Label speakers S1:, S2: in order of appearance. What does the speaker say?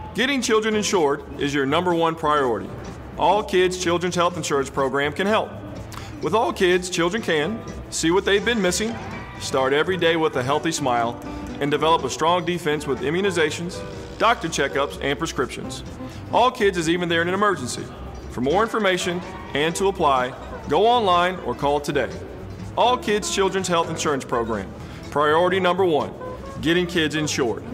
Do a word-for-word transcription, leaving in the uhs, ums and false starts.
S1: Getting children insured is your number one priority. All Kids Children's Health Insurance Program can help. With All Kids, children can see what they've been missing, start every day with a healthy smile, and develop a strong defense with immunizations, doctor checkups, and prescriptions. All Kids is even there in an emergency. For more information and to apply, go online or call today. All Kids Children's Health Insurance Program. Priority number one, getting kids insured.